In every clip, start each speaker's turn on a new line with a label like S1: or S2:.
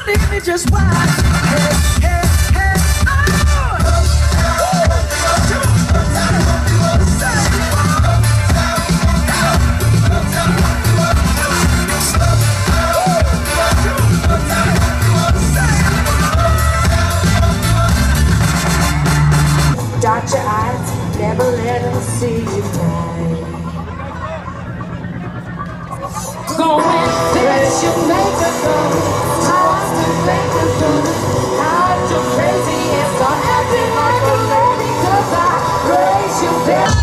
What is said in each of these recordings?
S1: leave me just watch. Hey, hey, hey, dot your eyes, never let them see you cry. Go and dress your makeup on, time to make a fool. Not too crazy and start acting like a lady, 'cause I raise you down.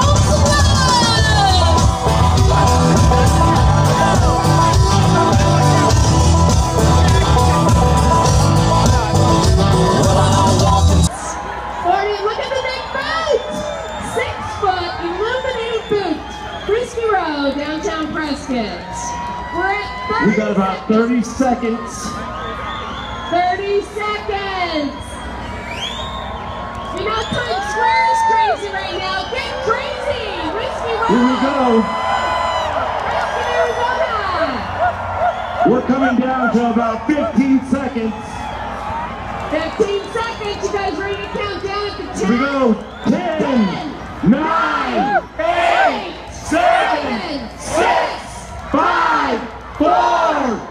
S2: Look at the big boots! 6-foot illuminated boots. Frisky Road, downtown Prescott. We're at 30
S3: We got about 30 seconds.
S2: 30 seconds! You know Times Square is crazy right now. Get crazy! Frisky Road!
S3: Here we go.
S2: Prescott, Arizona!
S3: We're coming down to about 15 seconds.
S2: 15 seconds. You guys ready to count down at the 10?
S3: Here we go. 10, 9, 8, 7, 6, 5, 4,